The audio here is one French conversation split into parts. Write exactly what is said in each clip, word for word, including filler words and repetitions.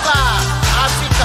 Samba Africa.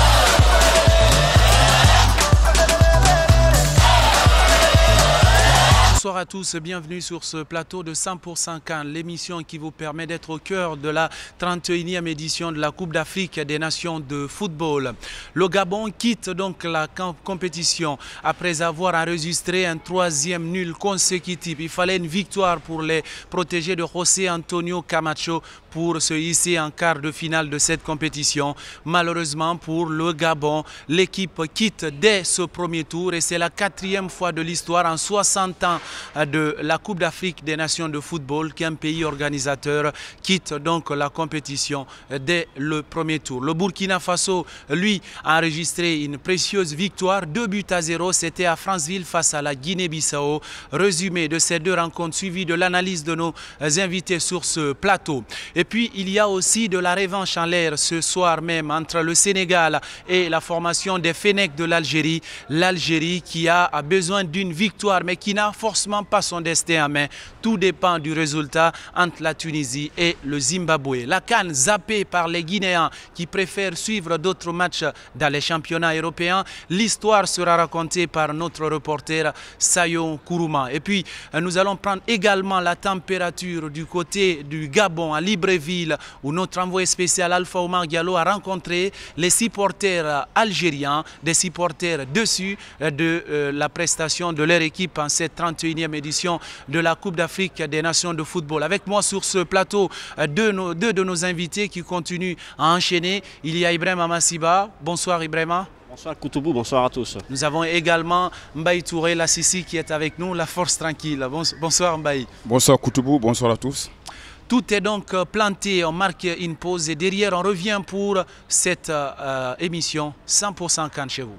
Bonsoir à tous, bienvenue sur ce plateau de cent pour cent CAN, l'émission qui vous permet d'être au cœur de la trente et unième édition de la Coupe d'Afrique des Nations de football. Le Gabon quitte donc la compétition après avoir enregistré un troisième nul consécutif. Il fallait une victoire pour les protégés de José Antonio Camacho pour se hisser en quart de finale de cette compétition. Malheureusement pour le Gabon, l'équipe quitte dès ce premier tour et c'est la quatrième fois de l'histoire en soixante ans de la Coupe d'Afrique des Nations de football qu'un pays organisateur quitte donc la compétition dès le premier tour. Le Burkina Faso, lui, a enregistré une précieuse victoire, deux buts à zéro, c'était à Franceville face à la Guinée-Bissau. Résumé de ces deux rencontres suivi de l'analyse de nos invités sur ce plateau. Et puis il y a aussi de la revanche en l'air ce soir même entre le Sénégal et la formation des Fennecs de l'Algérie. L'Algérie qui a besoin d'une victoire mais qui n'a forcément pas son destin en main. Tout dépend du résultat entre la Tunisie et le Zimbabwe. La CAN zappée par les Guinéens qui préfèrent suivre d'autres matchs dans les championnats européens. L'histoire sera racontée par notre reporter Sayon Kourouma. Et puis nous allons prendre également la température du côté du Gabon à Libreville où notre envoyé spécial Alpha Oumar Diallo a rencontré les supporters algériens, des supporters déçus de euh, la prestation de leur équipe en cette trente et unième édition de la Coupe d'Afrique des Nations de football. Avec moi sur ce plateau, deux, nos, deux de nos invités qui continuent à enchaîner. Il y a Ibrahima Massiba. Bonsoir Ibrahima. Bonsoir Koutoubou, bonsoir à tous. Nous avons également Mbaye Touré, la Sissi qui est avec nous, la force tranquille. Bonsoir Mbaye. Bonsoir Koutoubou, bonsoir à tous. Tout est donc planté, on marque une pause et derrière on revient pour cette euh, émission cent pour cent CAN chez vous.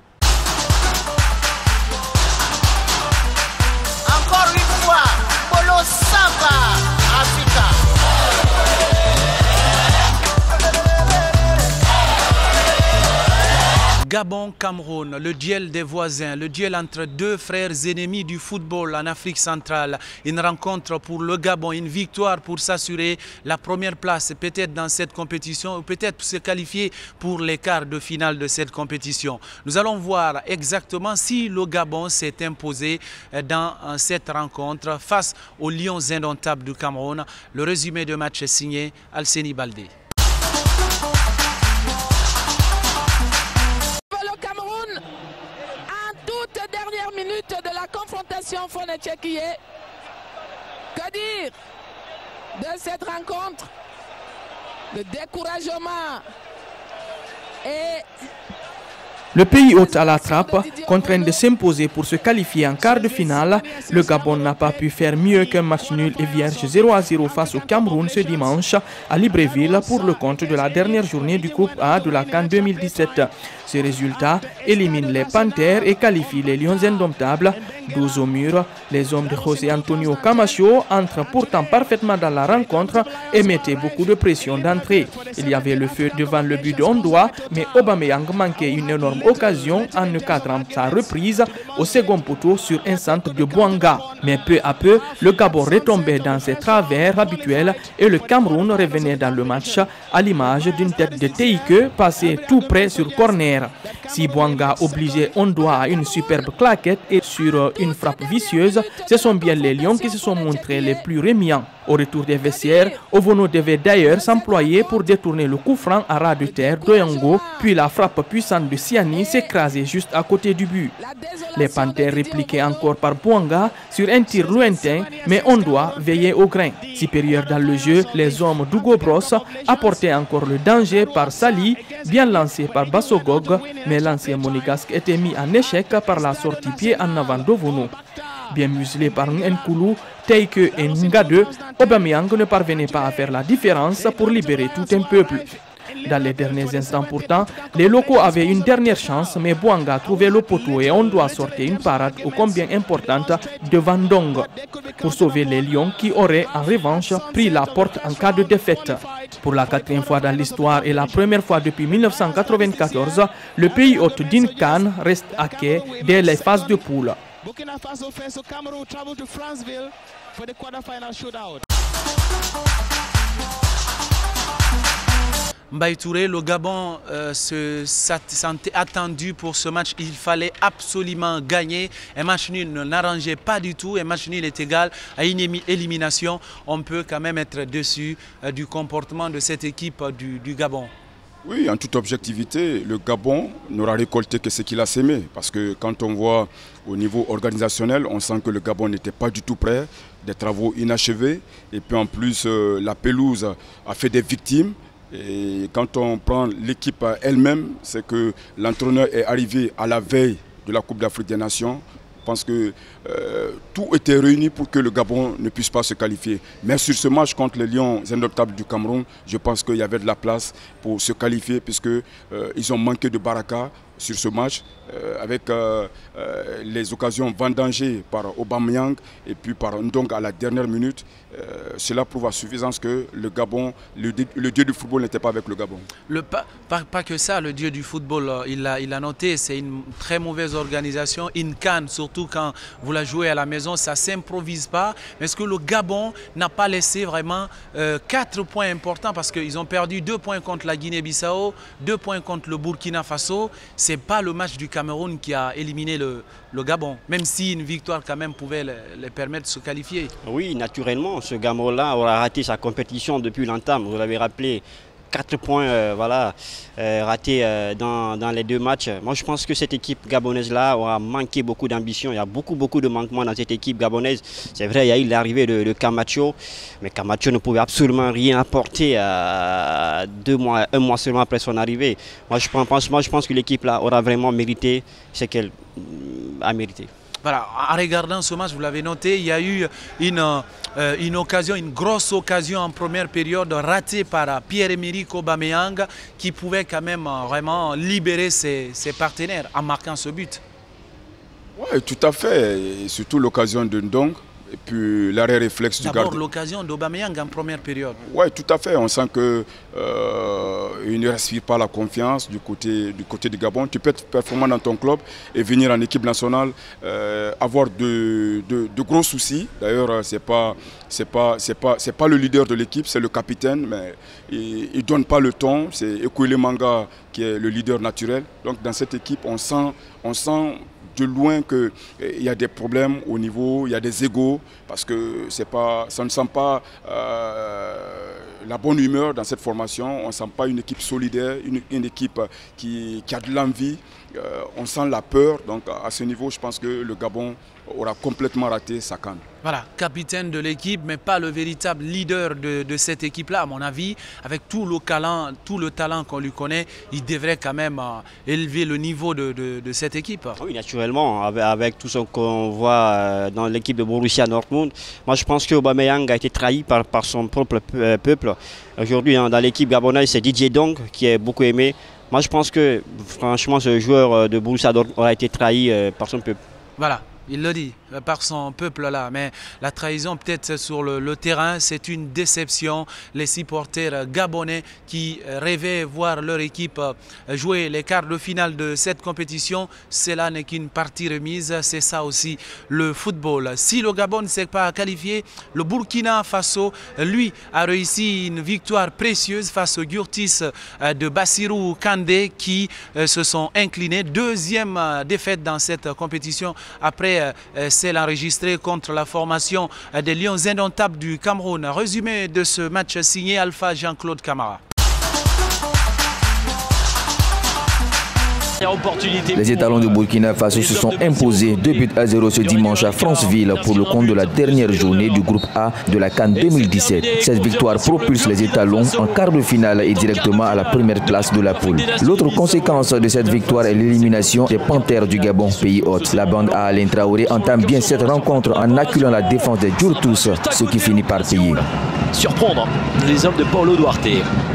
Encore une fois, Polo Samba Africa. Gabon-Cameroun, le duel des voisins, le duel entre deux frères ennemis du football en Afrique centrale. Une rencontre pour le Gabon, une victoire pour s'assurer la première place peut-être dans cette compétition ou peut-être se qualifier pour les quarts de finale de cette compétition. Nous allons voir exactement si le Gabon s'est imposé dans cette rencontre face aux Lions indomptables du Cameroun. Le résumé de match est signé Alseni Baldé. Dernière minute de la confrontation Fonetchekié. Que dire de cette rencontre? Le découragement et... Le pays hôte à la trappe, contraint de s'imposer pour se qualifier en quart de finale, le Gabon n'a pas pu faire mieux qu'un match nul et vierge zéro à zéro face au Cameroun ce dimanche à Libreville pour le compte de la dernière journée du groupe A de la CAN deux mille dix-sept. Ce résultat élimine les Panthères et qualifie les Lions indomptables. douze au mur, les hommes de José Antonio Camacho entrent pourtant parfaitement dans la rencontre et mettaient beaucoup de pression d'entrée. Il y avait le feu devant le but de Ondoa, mais Aubameyang manquait une énorme occasion en encadrant sa reprise au second poteau sur un centre de Bouanga. Mais peu à peu, le Gabon retombait dans ses travers habituels et le Cameroun revenait dans le match à l'image d'une tête de Teike passée tout près sur corner. Si Bouanga obligeait Ondoa à une superbe claquette et sur une frappe vicieuse, ce sont bien les Lions qui se sont montrés les plus rémiants. Au retour des vestiaires, Ovono devait d'ailleurs s'employer pour détourner le coup franc à ras de terre d'Oyango, puis la frappe puissante de Siani s'écrasait juste à côté du but. Les Panthères répliquaient encore par Bouanga sur un tir lointain, mais Ondoa veillait au grain. Supérieur dans le jeu, les hommes d'Hugo Bross apportaient encore le danger par Sali, bien lancé par Bassogog, mais l'ancien monégasque était mis en échec par la sortie pied en avant d'Ovono. Bien muselé par Nkoulou, Teike et Ngade, Aubameyang ne parvenait pas à faire la différence pour libérer tout un peuple. Dans les derniers instants pourtant, les locaux avaient une dernière chance, mais Bouanga trouvait le poteau et on doit sortir une parade ô combien importante devant Ndong pour sauver les Lions qui auraient en revanche pris la porte en cas de défaite. Pour la quatrième fois dans l'histoire et la première fois depuis mille neuf cent quatre-vingt-quatorze, le pays hôte d'une CAN reste à quai dès les phases de poule. Burkina Faso face Cameroon travel to Franceville for the quarter-final shootout. Mbaye Touré, le Gabon euh, se sentait attendu pour ce match. Il fallait absolument gagner. Un match nul n'arrangeait pas du tout. Un match nul est égal à une élimination. On peut quand même être déçu euh, du comportement de cette équipe euh, du, du Gabon. Oui, en toute objectivité, le Gabon n'aura récolté que ce qu'il a sémé. Parce que quand on voit au niveau organisationnel, on sent que le Gabon n'était pas du tout prêt, des travaux inachevés. Et puis en plus, euh, la pelouse a fait des victimes. Et quand on prend l'équipe elle-même, c'est que l'entraîneur est arrivé à la veille de la Coupe d'Afrique des Nations. Je pense que euh, tout était réuni pour que le Gabon ne puisse pas se qualifier. Mais sur ce match contre les Lions indomptables du Cameroun, je pense qu'il y avait de la place pour se qualifier puisqu'ils euh, ont manqué de baraka sur ce match euh, avec euh, euh, les occasions vendangées par Aubameyang et puis par Ndong à la dernière minute. Euh, cela prouve à suffisance que le Gabon, le, le dieu du football n'était pas avec le Gabon. Le, pas, pas, pas que ça, le dieu du football, il a, il a noté, c'est une très mauvaise organisation, une canne, surtout quand vous la jouez à la maison, ça ne s'improvise pas. Mais est-ce que le Gabon n'a pas laissé vraiment euh, quatre points importants parce qu'ils ont perdu deux points contre la Guinée-Bissau, deux points contre le Burkina Faso. Ce n'est pas le match du Cameroun qui a éliminé le, le Gabon, même si une victoire quand même pouvait les, les permettre de se qualifier. Oui, naturellement, ce Gabon-là aura raté sa compétition depuis l'entame. Vous l'avez rappelé, quatre points euh, voilà, euh, ratés euh, dans, dans les deux matchs. Moi, je pense que cette équipe gabonaise-là aura manqué beaucoup d'ambition. Il y a beaucoup, beaucoup de manquements dans cette équipe gabonaise. C'est vrai, il y a eu l'arrivée de, de Camacho, mais Camacho ne pouvait absolument rien apporter à deux mois, un mois seulement après son arrivée. Moi, je pense, moi, je pense que l'équipe-là aura vraiment mérité ce qu'elle a mérité. Voilà, en regardant ce match, vous l'avez noté, il y a eu une, euh, une occasion, une grosse occasion en première période ratée par Pierre-Emerick Aubameyang qui pouvait quand même vraiment libérer ses, ses partenaires en marquant ce but. Oui, tout à fait, et surtout l'occasion de Ndong. Et puis l'arrêt réflexe du gardien. D'abord l'occasion d'Aubameyang en première période. Oui, tout à fait. On sent qu'il euh, ne respire pas la confiance du côté, du côté du Gabon. Tu peux être performant dans ton club et venir en équipe nationale, euh, avoir de, de, de gros soucis. D'ailleurs, ce n'est pas, c'est pas, c'est pas, c'est pas le leader de l'équipe, c'est le capitaine, mais il ne donne pas le ton. C'est Ekwele Manga qui est le leader naturel. Donc dans cette équipe, on sent... On sent de loin qu'il eh, y a des problèmes au niveau, il y a des égos, parce que c'est pas, ça ne sent pas euh, la bonne humeur dans cette formation, on ne sent pas une équipe solidaire, une, une équipe qui, qui a de l'envie, euh, on sent la peur, donc à ce niveau, je pense que le Gabon aura complètement raté sa canne. Voilà, capitaine de l'équipe, mais pas le véritable leader de, de cette équipe-là, à mon avis. Avec tout le talent, tout le talent qu'on lui connaît, il devrait quand même euh, élever le niveau de, de, de cette équipe. Oui, naturellement, avec, avec tout ce qu'on voit euh, dans l'équipe de Borussia Dortmund. Moi, je pense que Aubameyang a été trahi par, par son propre peuple. Aujourd'hui, hein, dans l'équipe gabonaise, c'est Didier Ndong qui est beaucoup aimé. Moi, je pense que, franchement, ce joueur de Borussia Dortmund aura été trahi euh, par son peuple. Voilà. Il le dit, par son peuple là, mais la trahison peut-être sur le, le terrain, c'est une déception. Les supporters gabonais qui rêvaient voir leur équipe jouer les quarts de finale de cette compétition, cela n'est qu'une partie remise, c'est ça aussi le football. Si le Gabon ne s'est pas qualifié, le Burkina Faso, lui, a réussi une victoire précieuse face aux Gurtis de Bassirou Kandé qui se sont inclinés. Deuxième défaite dans cette compétition après celle enregistrée contre la formation des Lions indomptables du Cameroun. Résumé de ce match signé Alpha Jean-Claude Camara. Les étalons de Burkina Faso se sont imposés deux buts à zéro ce dimanche à Franceville pour le compte de la dernière journée du groupe A de la CAN deux mille dix-sept. Cette victoire propulse les étalons en quart de finale et directement à la première place de la poule. L'autre conséquence de cette victoire est l'élimination des Panthères du Gabon, pays hôte. La bande à Alain Traoré entame bien cette rencontre en acculant la défense des Djurtous, ce qui finit par payer. Surprendre les hommes de Paulo Duarte.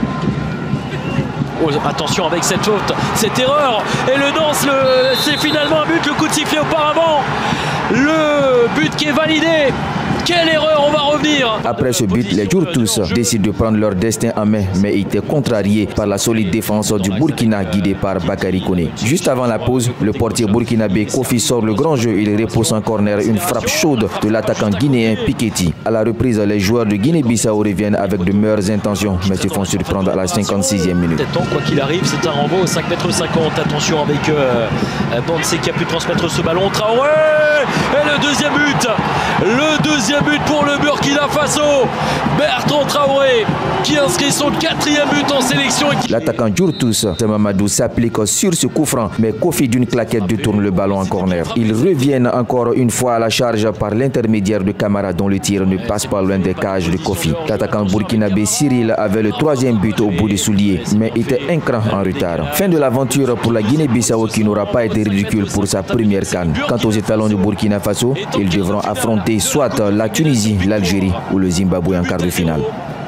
Oh, attention avec cette faute, cette erreur, et le danse, c'est finalement un but, le coup de sifflet auparavant, le but qui est validé, Quelle erreur, on va revenir. Après ce but, les Djourtous décident de prendre leur destin en main, mais étaient contrariés par la solide défense du Burkina guidé par Bakary Koné. Juste avant la pause, le portier burkinabé Kofi sort le grand jeu. Il repousse en corner une frappe chaude de l'attaquant guinéen Piketty. À la reprise, les joueurs de Guinée-Bissau reviennent avec de meilleures intentions, mais se font surprendre à la cinquante-sixième minute. Quoi qu'il arrive, c'est un renvoi au cinq mètres cinquante. Attention avec euh, Bansé qui a pu transmettre ce ballon. Traoré. Et le deuxième but. Le deuxième but pour le Burkina Faso. Bertrand Traoré qui inscrit son quatrième but en sélection. L'attaquant Djourtous, Mamadou, s'applique sur ce coup franc, mais Kofi d'une claquette détourne le ballon en corner. Ils reviennent encore une fois à la charge par l'intermédiaire de Camara dont le tir ne passe pas loin des cages de Kofi. L'attaquant burkinabé Cyril avait le troisième but au bout des souliers, mais était un cran en retard. Fin de l'aventure pour la Guinée-Bissau qui n'aura pas été ridicule pour sa première CAN. Quant aux étalons du Burkina Faso, ils devront affronter soit la Tunisie, l'Algérie ou le Zimbabwe en quart de finale.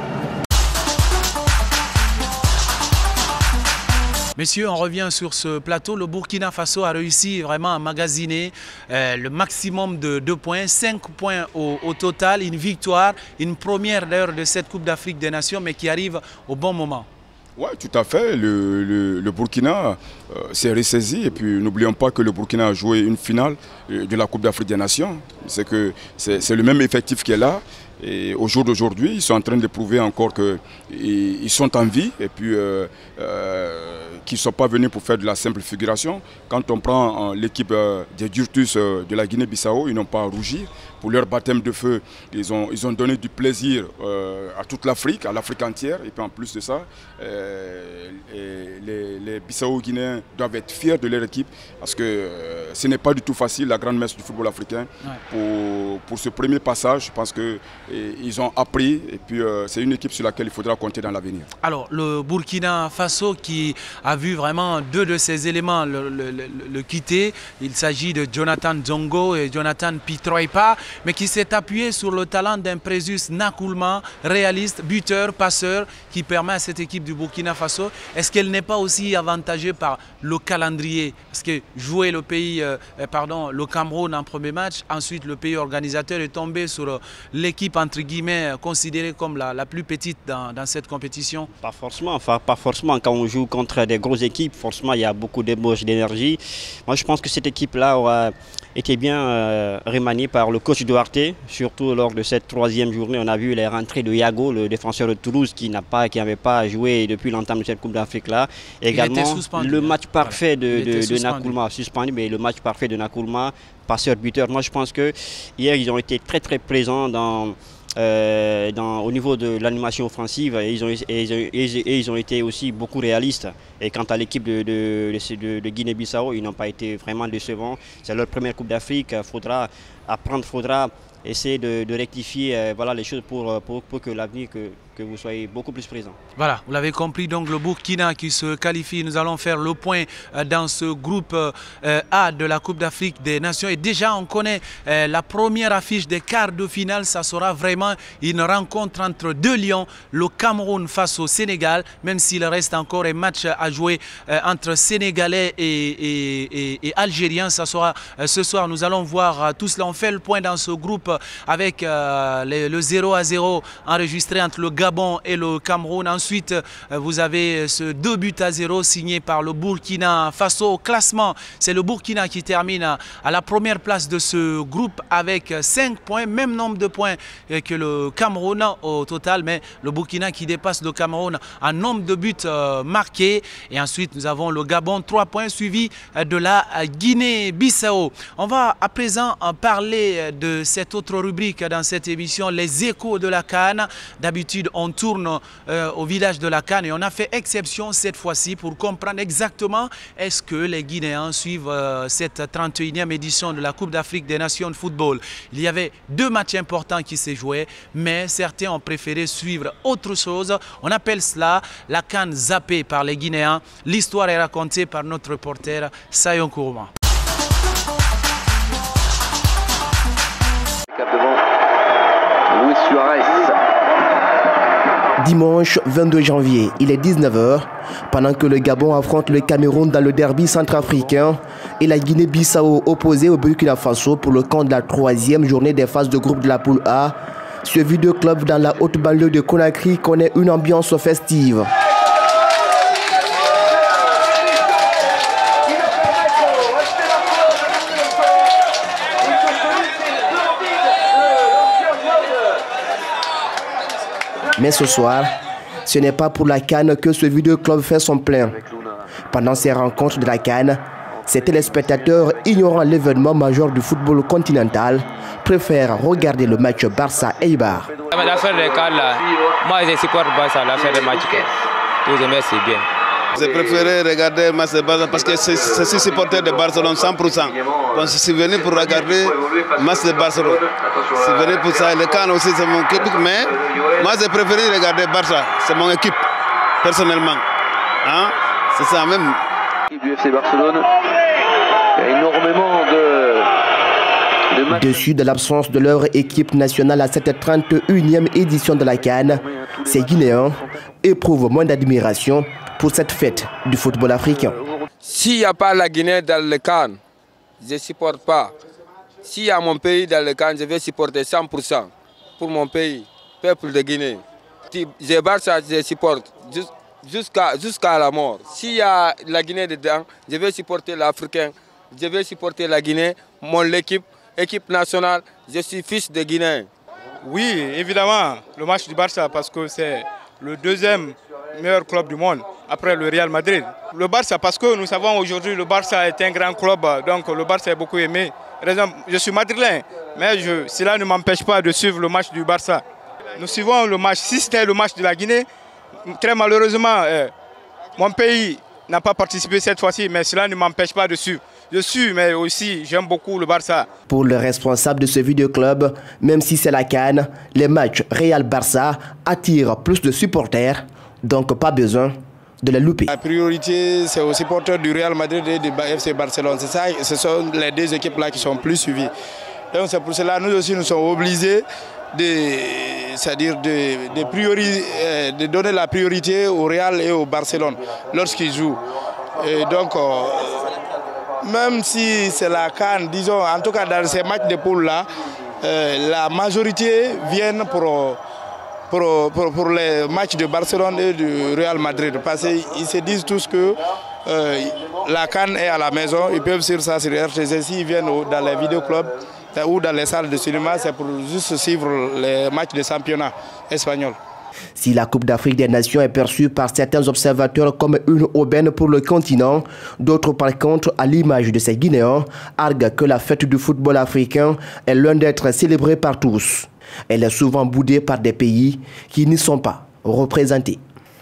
Messieurs, on revient sur ce plateau. Le Burkina Faso a réussi vraiment à magasiner euh, le maximum de deux points, cinq points au, au total, une victoire, une première d'ailleurs de cette Coupe d'Afrique des Nations, mais qui arrive au bon moment. Oui, tout à fait. Le, le, le Burkina euh, s'est ressaisi. Et puis n'oublions pas que le Burkina a joué une finale de la Coupe d'Afrique des Nations. C'est que c'est le même effectif qui est là. Et au jour d'aujourd'hui, ils sont en train de prouver encore qu'ils sont en vie et puis euh, euh, qu'ils ne sont pas venus pour faire de la simple figuration. Quand on prend euh, l'équipe euh, des Djourtous euh, de la Guinée-Bissau, ils n'ont pas à rougir. Pour leur baptême de feu, ils ont, ils ont donné du plaisir euh, à toute l'Afrique, à l'Afrique entière. Et puis en plus de ça, euh, les, les Bissau-Guinéens doivent être fiers de leur équipe parce que euh, ce n'est pas du tout facile, la grande messe du football africain. Ouais. Pour, pour ce premier passage, je pense que et ils ont appris et puis euh, c'est une équipe sur laquelle il faudra compter dans l'avenir. Alors le Burkina Faso qui a vu vraiment deux de ses éléments le, le, le, le quitter, il s'agit de Jonathan Zongo et Jonathan Pitroipa, mais qui s'est appuyé sur le talent d'un Présus Nakoulma, réaliste, buteur, passeur, qui permet à cette équipe du Burkina Faso. Est-ce qu'elle n'est pas aussi avantagée par le calendrier? Parce que jouer le pays, euh, pardon, le Cameroun en premier match, ensuite le pays organisateur est tombé sur euh, l'équipe entre guillemets considérée comme la, la plus petite dans, dans cette compétition? Pas forcément, enfin, pas forcément. Quand on joue contre des grosses équipes, forcément il y a beaucoup d'ébauches d'énergie. Moi je pense que cette équipe-là aura été bien euh, remaniée par le coach Duarte, surtout lors de cette troisième journée. On a vu les rentrées de Yago, le défenseur de Toulouse, qui n'a pas, qui n'avait pas joué depuis l'entame de cette Coupe d'Afrique-là. Également le match parfait de, de, de Nakoulma, suspendu, mais le match parfait de Nakoulma, passeur buteur. Moi je pense que hier ils ont été très très présents dans Euh, dans, au niveau de l'animation offensive et ils, ont, et, ils ont, et ils ont été aussi beaucoup réalistes. Et quant à l'équipe de, de, de, de Guinée-Bissau, ils n'ont pas été vraiment décevants. C'est leur première Coupe d'Afrique. Il faudra apprendre, il faudra essayer de, de rectifier euh, voilà, les choses pour, pour, pour que l'avenir, que, que vous soyez beaucoup plus présents. Voilà, vous l'avez compris, donc le Burkina qui se qualifie, nous allons faire le point euh, dans ce groupe euh, A de la Coupe d'Afrique des Nations. Et déjà, on connaît euh, la première affiche des quarts de finale, ça sera vraiment une rencontre entre deux lions, le Cameroun face au Sénégal, même s'il reste encore un match à jouer euh, entre Sénégalais et, et, et, et Algériens. Ça sera euh, ce soir, nous allons voir euh, tout cela. On fait le point dans ce groupe avec euh, les, le zéro à zéro enregistré entre le Gabon et le Cameroun. Ensuite, euh, vous avez ce deux buts à zéro signé par le Burkina Faso. Au classement, c'est le Burkina qui termine à, à la première place de ce groupe avec cinq points, même nombre de points que le Cameroun au total, mais le Burkina qui dépasse le Cameroun en nombre de buts euh, marqués. Et ensuite, nous avons le Gabon, trois points, suivi de la Guinée-Bissau. On va à présent parler de cette autre rubrique dans cette émission, les échos de la CAN. D'habitude, on tourne euh, au village de la CAN et on a fait exception cette fois-ci pour comprendre exactement est-ce que les Guinéens suivent euh, cette trente et unième édition de la Coupe d'Afrique des Nations de football. Il y avait deux matchs importants qui s'est joué, mais certains ont préféré suivre autre chose. On appelle cela la CAN zappée par les Guinéens. L'histoire est racontée par notre reporter Sayon Kourouma. Luis Suarez. Dimanche vingt-deux janvier, il est dix-neuf heures, pendant que le Gabon affronte le Cameroun dans le derby centrafricain et la Guinée-Bissau opposée au Burkina Faso pour le compte de la troisième journée des phases de groupe de la poule A. Ce vidéo club dans la haute banlieue de Conakry connaît une ambiance festive. Mais ce soir, ce n'est pas pour la CAN que ce vidéo club fait son plein. Pendant ces rencontres de la CAN, ces téléspectateurs ignorant l'événement majeur du football continental préfèrent regarder le match Barça-Eibar. L'affaire des CAN là, moi je supporte Barça, l'affaire des matchs. Tous les matchs c'est bien. J'ai préféré regarder le match de Barça parce que je suis supporter de Barcelone cent pour cent. Donc je suis venu pour regarder le match de Barcelone. Je suis venu pour ça. Le CAN aussi c'est mon équipe, mais moi j'ai préféré regarder Barça. C'est mon équipe, personnellement. Hein? C'est ça même. Du F C Barcelone, il y a énormément de, de matchs. Dessus de l'absence de leur équipe nationale à cette trente et unième édition de la CAN, ces Guinéens éprouvent moins d'admiration pour cette fête du football africain. S'il n'y a pas la Guinée dans le CAN, je ne supporte pas. S'il y a mon pays dans le CAN, je vais supporter cent pour cent pour mon pays, peuple de Guinée. Si je Barça, je supporte jusqu'à jusqu'à la mort. S'il y a la Guinée dedans, je vais supporter l'Africain, je vais supporter la Guinée, mon équipe, équipe nationale, je suis fils de Guinée. Oui, évidemment, le match du Barça parce que c'est le deuxième meilleur club du monde après le Real Madrid. Le Barça parce que nous savons aujourd'hui le Barça est un grand club, donc le Barça est beaucoup aimé. Je suis madrilène, mais je, cela ne m'empêche pas de suivre le match du Barça. Nous suivons le match, si c'était le match de la Guinée, très malheureusement, euh, mon pays n'a pas participé cette fois-ci, mais cela ne m'empêche pas de suivre. Je suis, mais aussi j'aime beaucoup le Barça. Pour le responsable de ce vidéoclub, même si c'est la CAN, les matchs Real-Barça attirent plus de supporters, donc pas besoin de les louper. La priorité, c'est aux supporters du Real Madrid et du F C Barcelone. C'est ça, ce sont les deux équipes-là qui sont plus suivies. Donc c'est pour cela que nous aussi nous sommes obligés de, c'est-à-dire de, de, priori, de donner la priorité au Real et au Barcelone lorsqu'ils jouent. Et donc, même si c'est la CAN, disons, en tout cas dans ces matchs de poule-là, euh, la majorité viennent pour, pour, pour, pour les matchs de Barcelone et du Real Madrid. Parce qu'ils se disent tous que euh, la CAN est à la maison, ils peuvent suivre ça sur R T C. S'ils viennent dans les vidéoclubs ou dans les salles de cinéma, c'est pour juste suivre les matchs de championnat espagnol. Si la Coupe d'Afrique des Nations est perçue par certains observateurs comme une aubaine pour le continent, d'autres par contre, à l'image de ces Guinéens, arguent que la fête du football africain est loin d'être célébrée par tous. Elle est souvent boudée par des pays qui n'y sont pas représentés.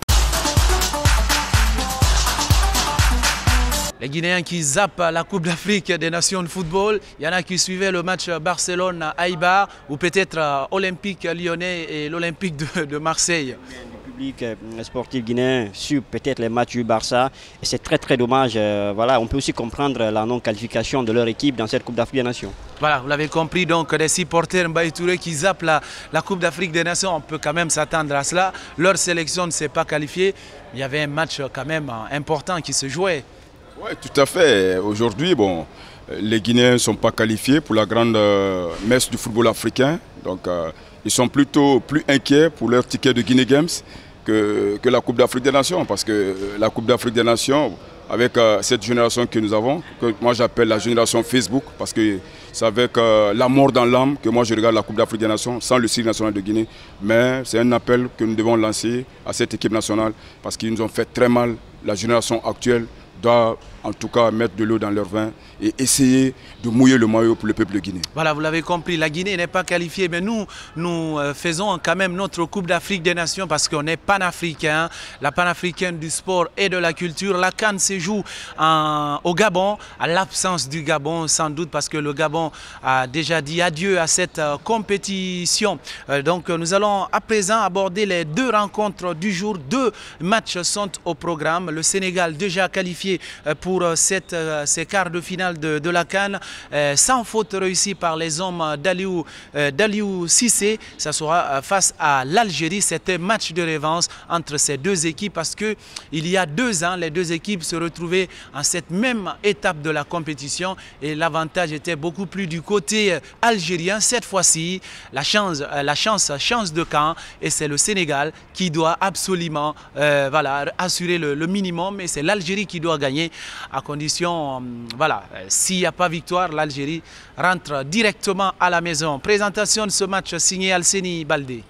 Les Guinéens qui zappent la Coupe d'Afrique des Nations de football, il y en a qui suivaient le match Barcelone-Eibar ou peut-être Olympique Lyonnais et l'Olympique de, de Marseille. Le public sportif guinéen suit peut-être les matchs du Barça et c'est très très dommage. Euh, voilà, on peut aussi comprendre la non-qualification de leur équipe dans cette Coupe d'Afrique des Nations. Voilà, vous l'avez compris, donc des supporters Mbaye Touré qui zappent la, la Coupe d'Afrique des Nations, on peut quand même s'attendre à cela. Leur sélection ne s'est pas qualifiée, il y avait un match quand même important qui se jouait. Oui, tout à fait. Aujourd'hui, bon, les Guinéens ne sont pas qualifiés pour la grande euh, messe du football africain. Donc, euh, ils sont plutôt plus inquiets pour leur ticket de Guinée Games que, que la Coupe d'Afrique des Nations. Parce que euh, la Coupe d'Afrique des Nations, avec euh, cette génération que nous avons, que moi j'appelle la génération Facebook, parce que c'est avec euh, la mort dans l'âme que moi je regarde la Coupe d'Afrique des Nations, sans le cycle national de Guinée. Mais c'est un appel que nous devons lancer à cette équipe nationale, parce qu'ils nous ont fait très mal. La génération actuelle doit en tout cas mettre de l'eau dans leur vin et essayer de mouiller le maillot pour le peuple de Guinée. Voilà, vous l'avez compris, la Guinée n'est pas qualifiée, mais nous, nous faisons quand même notre Coupe d'Afrique des Nations parce qu'on est panafricain, la panafricaine du sport et de la culture. La CAN se joue en, au Gabon, à l'absence du Gabon sans doute parce que le Gabon a déjà dit adieu à cette compétition. Donc nous allons à présent aborder les deux rencontres du jour. Deux matchs sont au programme. Le Sénégal déjà qualifié qualifiés pour cette, ces quarts de finale de, de la CAN. Sans faute réussie par les hommes d'Aliou d'Aliou Cissé. Ça sera face à l'Algérie. C'était un match de revanche entre ces deux équipes parce qu'il y a deux ans, les deux équipes se retrouvaient en cette même étape de la compétition et l'avantage était beaucoup plus du côté algérien. Cette fois-ci, la chance, la chance, chance de camp et c'est le Sénégal qui doit absolument euh, voilà, assurer le, le minimum et c'est l'Algérie qui doit gagner à condition, euh, voilà, s'il n'y a pas victoire, l'Algérie rentre directement à la maison. Présentation de ce match signé Alseni Baldé.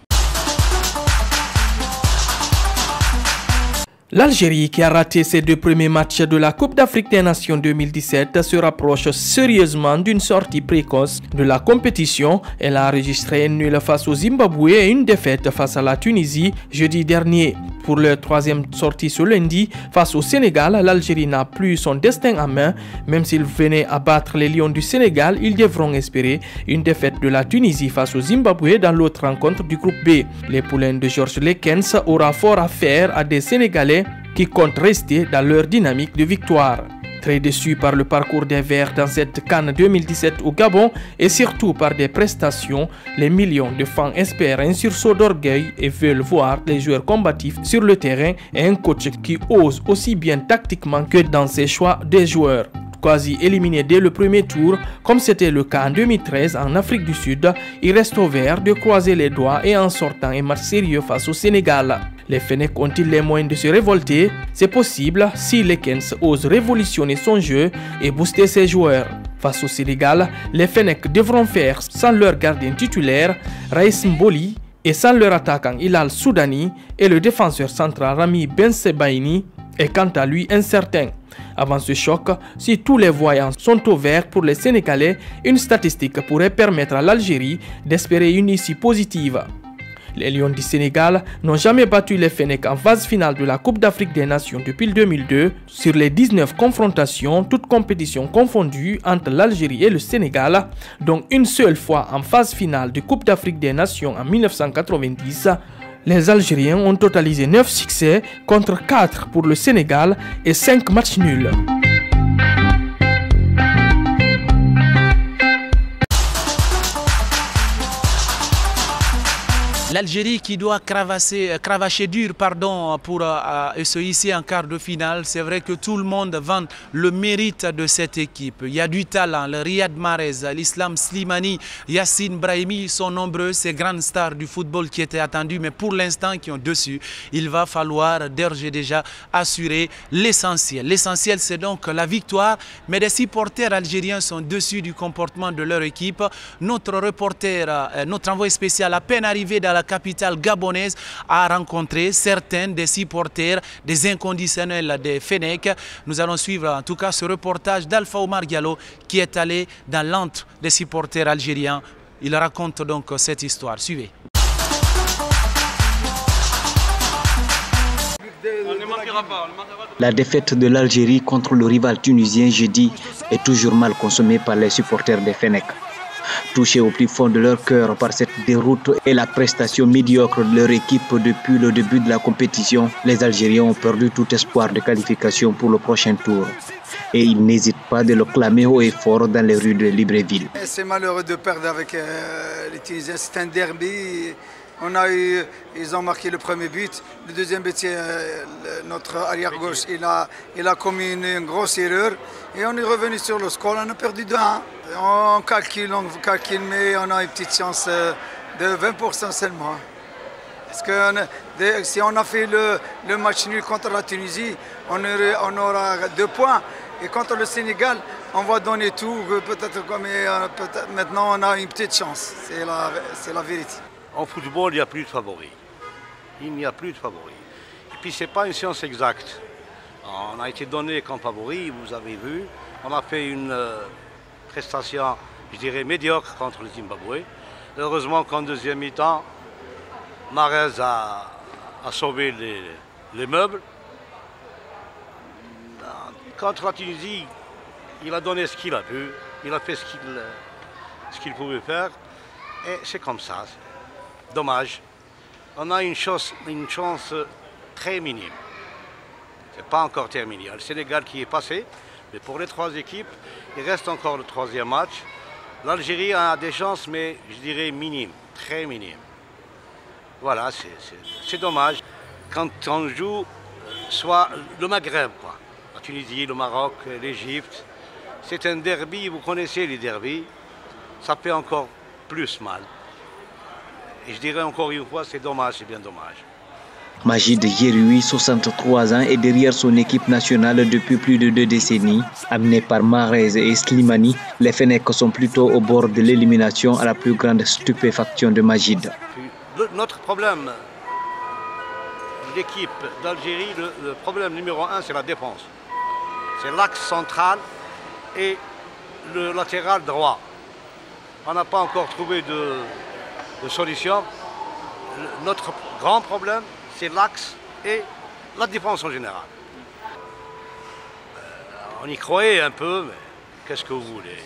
L'Algérie, qui a raté ses deux premiers matchs de la Coupe d'Afrique des Nations deux mille dix-sept, se rapproche sérieusement d'une sortie précoce de la compétition. Elle a enregistré un nul face au Zimbabwe et une défaite face à la Tunisie jeudi dernier. Pour leur troisième sortie ce lundi, face au Sénégal, l'Algérie n'a plus son destin en main. Même s'ils venaient à battre les Lions du Sénégal, ils devront espérer une défaite de la Tunisie face au Zimbabwe dans l'autre rencontre du groupe B. Les poulains de Georges Lekens aura fort à faire à des Sénégalais qui comptent rester dans leur dynamique de victoire. Très déçus par le parcours des Verts dans cette CAN deux mille dix-sept au Gabon et surtout par des prestations, les millions de fans espèrent un sursaut d'orgueil et veulent voir les joueurs combatifs sur le terrain et un coach qui ose aussi bien tactiquement que dans ses choix des joueurs. Quasi éliminé dès le premier tour, comme c'était le cas en deux mille treize en Afrique du Sud, il reste au Vert de croiser les doigts et en sortant un match sérieux face au Sénégal. Les Fennecs ont-ils les moyens de se révolter? C'est possible si Lekens ose révolutionner son jeu et booster ses joueurs. Face au Sénégal, les Fennecs devront faire sans leur gardien titulaire, Raïs Mboli, et sans leur attaquant Hilal Soudani et le défenseur central Rami Bensebaini est quant à lui incertain. Avant ce choc, si tous les voyants sont au vert pour les Sénégalais, une statistique pourrait permettre à l'Algérie d'espérer une issue positive. Les Lions du Sénégal n'ont jamais battu les Fennecs en phase finale de la Coupe d'Afrique des Nations depuis le deux mille deux. Sur les dix-neuf confrontations, toutes compétitions confondues entre l'Algérie et le Sénégal, dont une seule fois en phase finale de Coupe d'Afrique des Nations en mille neuf cent quatre-vingt-dix, les Algériens ont totalisé neuf succès contre quatre pour le Sénégal et cinq matchs nuls. L'Algérie qui doit cravasser, cravacher dur pardon, pour euh, se hisser en quart de finale. C'est vrai que tout le monde vante le mérite de cette équipe. Il y a du talent, le Riyad Mahrez, l'Islam Slimani, Yassine Brahimi sont nombreux, ces grandes stars du football qui étaient attendues, mais pour l'instant qui ont dessus. Il va falloir d'ores et déjà assurer l'essentiel. L'essentiel c'est donc la victoire, mais les supporters algériens sont dessus du comportement de leur équipe. Notre reporter, euh, notre envoyé spécial à peine arrivé dans la la capitale gabonaise a rencontré certains des supporters, des inconditionnels des Fennecs. Nous allons suivre en tout cas ce reportage d'Alpha Omar Diallo qui est allé dans l'antre des supporters algériens. Il raconte donc cette histoire. Suivez. La défaite de l'Algérie contre le rival tunisien jeudi est toujours mal consommée par les supporters des Fennecs. Touchés au plus fond de leur cœur par cette déroute et la prestation médiocre de leur équipe depuis le début de la compétition, les Algériens ont perdu tout espoir de qualification pour le prochain tour. Et ils n'hésitent pas de le clamer haut et fort dans les rues de Libreville. C'est malheureux de perdre avec euh, les Tunisiens, c'est un derby. On a eu, ils ont marqué le premier but. Le deuxième but, c'est euh, notre arrière-gauche. Il a, il a commis une, une grosse erreur. Et on est revenu sur le score. On a perdu de un. On calcule, on calcule, mais on a une petite chance euh, de vingt pour cent seulement. Parce que de, si on a fait le, le match nul contre la Tunisie, on, aurait, on aura deux points. Et contre le Sénégal, on va donner tout. Peut-être euh, peut maintenant, on a une petite chance. C'est la, c'est la vérité. En football, il n'y a plus de favoris. Il n'y a plus de favoris. Et puis, ce n'est pas une science exacte. On a été donné comme favori, vous avez vu. On a fait une euh, prestation, je dirais, médiocre contre le Zimbabwe. Heureusement qu'en deuxième mi-temps, Mahrez a, a sauvé les, les meubles. Contre la Tunisie, il a donné ce qu'il a pu. Il a fait ce qu'il ce qu'il pouvait faire. Et c'est comme ça. Dommage. On a une chance, une chance très minime. C'est pas encore terminé. Il y a le Sénégal qui est passé, mais pour les trois équipes, il reste encore le troisième match. L'Algérie a des chances, mais je dirais minimes, très minimes. Voilà, c'est dommage. Quand on joue, soit le Maghreb, quoi. La Tunisie, le Maroc, l'Égypte, c'est un derby, vous connaissez les derbys, ça fait encore plus mal. Et je dirais encore une fois, c'est dommage, c'est bien dommage. Majid Yerui, soixante-trois ans, est derrière son équipe nationale depuis plus de deux décennies. Amenés par Mahrez et Slimani, les Fennecs sont plutôt au bord de l'élimination à la plus grande stupéfaction de Majid. Notre problème, l'équipe d'Algérie, le, le problème numéro un, c'est la défense. C'est l'axe central et le latéral droit. On n'a pas encore trouvé de, de solution. Le, notre grand problème, c'est l'axe et la défense en général. Euh, on y croyait un peu, mais qu'est-ce que vous voulez?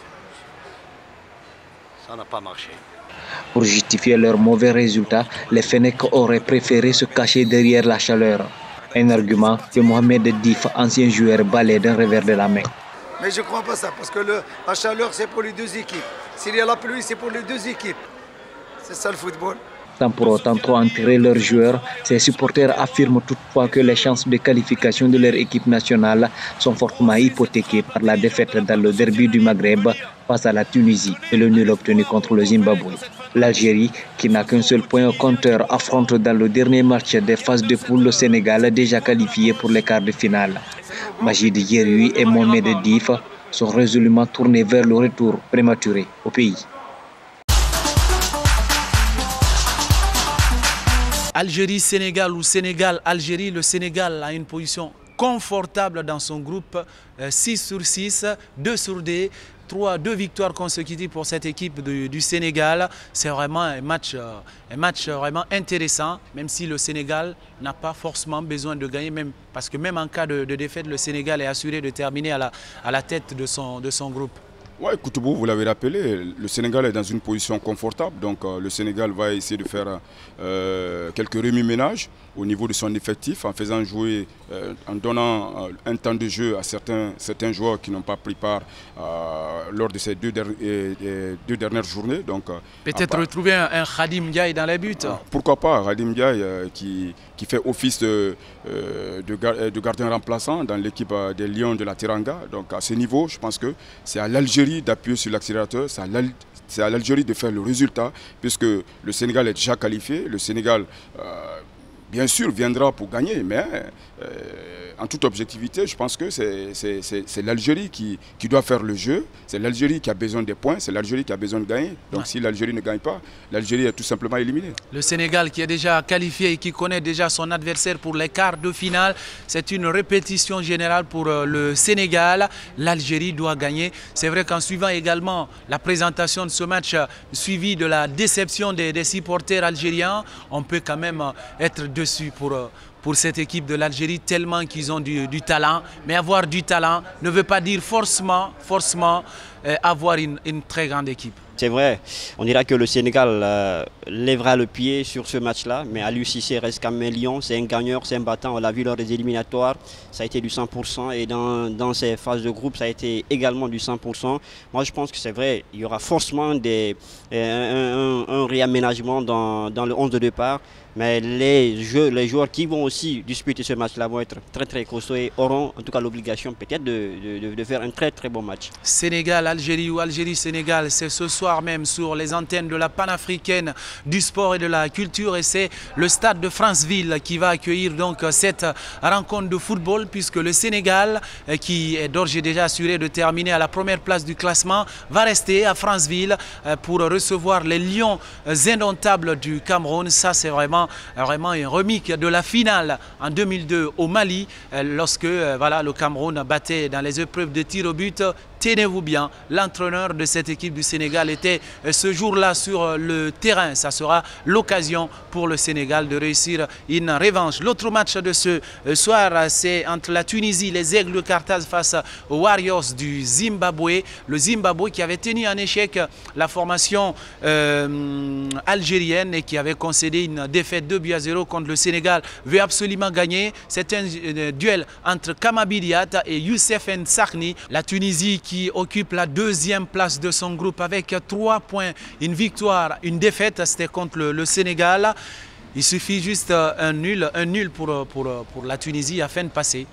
Ça n'a pas marché. Pour justifier leurs mauvais résultats, les Fennecs auraient préféré se cacher derrière la chaleur. Un argument que Mohamed Dif, ancien joueur, balaie d'un revers de la main. Mais je ne crois pas ça, parce que le, la chaleur, c'est pour les deux équipes. S'il y a la pluie, c'est pour les deux équipes. C'est ça le football. Sans pour autant trop enterrer leurs joueurs, ces supporters affirment toutefois que les chances de qualification de leur équipe nationale sont fortement hypothéquées par la défaite dans le derby du Maghreb face à la Tunisie et le nul obtenu contre le Zimbabwe. L'Algérie, qui n'a qu'un seul point au compteur, affronte dans le dernier match des phases de poule le Sénégal, déjà qualifié pour les quarts de finale. Majid Yerui et Mohamed Dif sont résolument tournés vers le retour prématuré au pays. Algérie-Sénégal ou Sénégal-Algérie, le Sénégal a une position confortable dans son groupe, six sur six, deux sur deux, trois, deux victoires consécutives pour cette équipe du, du Sénégal. C'est vraiment un match, un match vraiment intéressant, même si le Sénégal n'a pas forcément besoin de gagner, même, parce que même en cas de, de défaite, le Sénégal est assuré de terminer à la, à la tête de son, de son groupe. Oui, Koutoubo, vous l'avez rappelé, le Sénégal est dans une position confortable, donc euh, le Sénégal va essayer de faire euh, quelques remue-ménages au niveau de son effectif en faisant jouer, euh, en donnant euh, un temps de jeu à certains, certains joueurs qui n'ont pas pris part euh, lors de ces deux, der euh, deux dernières journées. Euh, Peut-être retrouver un, un Khadim Ndiaye dans les buts. Euh, pourquoi pas, Khadim Ndiaye euh, qui, qui fait office de, euh, de, gar de gardien remplaçant dans l'équipe euh, des Lions de la Teranga. Donc à ce niveau, je pense que c'est à l'Algérie d'appuyer sur l'accélérateur, c'est à l'Algérie de faire le résultat, puisque le Sénégal est déjà qualifié. Le Sénégal, euh, bien sûr, viendra pour gagner, mais euh, en toute objectivité, je pense que c'est l'Algérie qui, qui doit faire le jeu. C'est l'Algérie qui a besoin des points, c'est l'Algérie qui a besoin de gagner. Donc ouais. Si l'Algérie ne gagne pas, l'Algérie est tout simplement éliminée. Le Sénégal qui est déjà qualifié et qui connaît déjà son adversaire pour les quarts de finale, c'est une répétition générale pour le Sénégal. L'Algérie doit gagner. C'est vrai qu'en suivant également la présentation de ce match, suivi de la déception des, des supporters algériens, on peut quand même être dessus pour... pour cette équipe de l'Algérie, tellement qu'ils ont du, du talent. Mais avoir du talent ne veut pas dire forcément, forcément euh, avoir une, une très grande équipe. C'est vrai, on dira que le Sénégal euh, lèvera le pied sur ce match-là, mais Aliou Cissé reste comme un lion, c'est un gagneur, c'est un battant. On l'a vu lors des éliminatoires, ça a été du cent pour cent, et dans, dans ces phases de groupe, ça a été également du cent pour cent. Moi, je pense que c'est vrai, il y aura forcément des, un, un, un réaménagement dans, dans le onze de départ, mais les, jeux, les joueurs qui vont aussi disputer ce match-là vont être très très costauds et auront en tout cas l'obligation peut-être de, de, de faire un très très bon match. Sénégal, Algérie ou Algérie-Sénégal, c'est ce soir même sur les antennes de la panafricaine du sport et de la culture, et c'est le stade de Franceville qui va accueillir donc cette rencontre de football, puisque le Sénégal, qui est d'ores et déjà assuré de terminer à la première place du classement, va rester à Franceville pour recevoir les Lions indomptables du Cameroun. Ça, c'est vraiment vraiment un remake de la finale en deux mille deux au Mali, lorsque voilà, le Cameroun battait dans les épreuves de tir au but tenez-vous bien, l'entraîneur de cette équipe du Sénégal était ce jour-là sur le terrain. Ça sera l'occasion pour le Sénégal de réussir une revanche. L'autre match de ce soir, c'est entre la Tunisie, les Aigles de Carthage face aux Warriors du Zimbabwe. Le Zimbabwe qui avait tenu en échec la formation euh, algérienne et qui avait concédé une défaite deux buts à zéro contre le Sénégal, veut absolument gagner. C'est un euh, duel entre Kamabi Diatta et Youssef N'Sarni. La Tunisie qui occupe la deuxième place de son groupe avec trois points, une victoire, une défaite, c'était contre le, le Sénégal. Il suffit juste un nul, un nul pour, pour, pour la Tunisie afin de passer.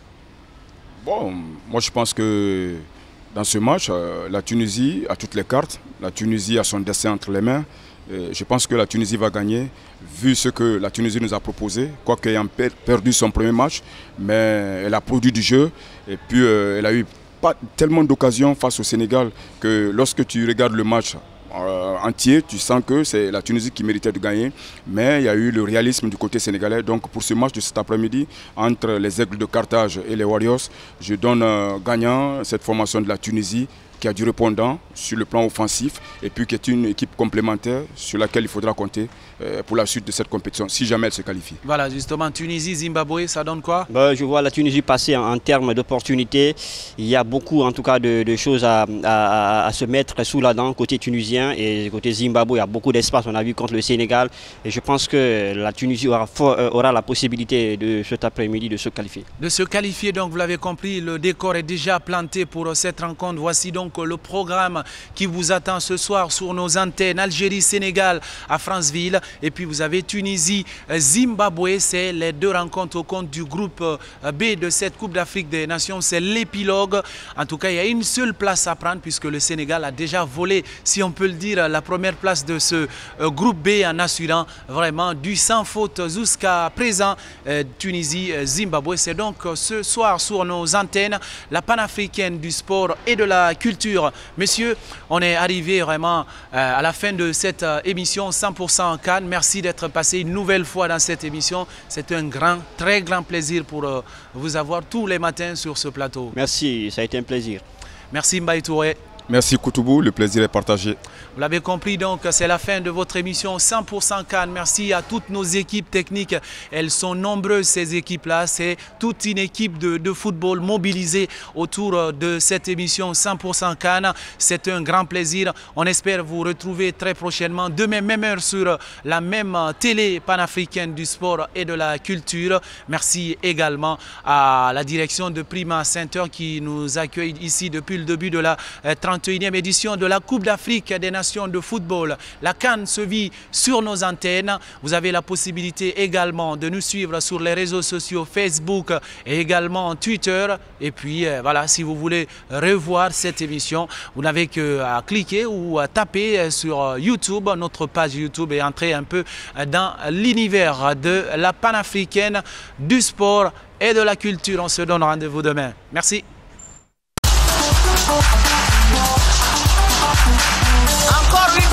Bon, moi je pense que dans ce match, euh, la Tunisie a toutes les cartes. La Tunisie a son destin entre les mains. Et je pense que la Tunisie va gagner, vu ce que la Tunisie nous a proposé, quoique ayant per perdu son premier match, mais elle a produit du jeu. Et puis euh, elle a eu pas tellement d'occasions face au Sénégal que lorsque tu regardes le match Euh, entier, tu sens que c'est la Tunisie qui méritait de gagner, mais il y a eu le réalisme du côté sénégalais. Donc pour ce match de cet après-midi entre les Aigles de Carthage et les Warriors, je donne euh, gagnant cette formation de la Tunisie qui a du répondant sur le plan offensif et puis qui est une équipe complémentaire sur laquelle il faudra compter euh, pour la suite de cette compétition, si jamais elle se qualifie. Voilà, justement, Tunisie, Zimbabwe, ça donne quoi? Ben, je vois la Tunisie passer en, en termes d'opportunités. Il y a beaucoup, en tout cas, de, de choses à, à, à se mettre sous la dent côté tunisien et côté Zimbabwe. Il y a beaucoup d'espace, on a vu contre le Sénégal. Et je pense que la Tunisie aura, aura la possibilité de cet après-midi de se qualifier. De se qualifier, donc vous l'avez compris, le décor est déjà planté pour cette rencontre. Voici donc le programme qui vous attend ce soir sur nos antennes. Algérie, Sénégal à Franceville. Et puis vous avez Tunisie, Zimbabwe. C'est les deux rencontres au compte du groupe B de cette Coupe d'Afrique des Nations. C'est l'épilogue. En tout cas, il y a une seule place à prendre puisque le Sénégal a déjà volé, si on peut le dire, la première place de ce groupe B en assurant vraiment du sans faute jusqu'à présent. Tunisie, Zimbabwe. C'est donc ce soir sur nos antennes la panafricaine du sport et de la culture. Messieurs, on est arrivé vraiment euh, à la fin de cette euh, émission cent pour cent Cannes. Merci d'être passé une nouvelle fois dans cette émission. C'est un grand, très grand plaisir pour euh, vous avoir tous les matins sur ce plateau. Merci, ça a été un plaisir. Merci Mbaye Touré. Merci Koutoubou, le plaisir est partagé. Vous l'avez compris, donc c'est la fin de votre émission cent pour cent Cannes. Merci à toutes nos équipes techniques. Elles sont nombreuses, ces équipes-là. C'est toute une équipe de, de football mobilisée autour de cette émission cent pour cent Cannes. C'est un grand plaisir. On espère vous retrouver très prochainement, demain même heure sur la même télé panafricaine du sport et de la culture. Merci également à la direction de Prima Center qui nous accueille ici depuis le début de la trente et unième édition de la Coupe d'Afrique des Nations de football. La Cannes se vit sur nos antennes. Vous avez la possibilité également de nous suivre sur les réseaux sociaux Facebook et également Twitter. Et puis voilà, si vous voulez revoir cette émission, vous n'avez qu'à cliquer ou à taper sur YouTube, notre page YouTube, et entrer un peu dans l'univers de la panafricaine du sport et de la culture. On se donne rendez-vous demain. Merci. Encore une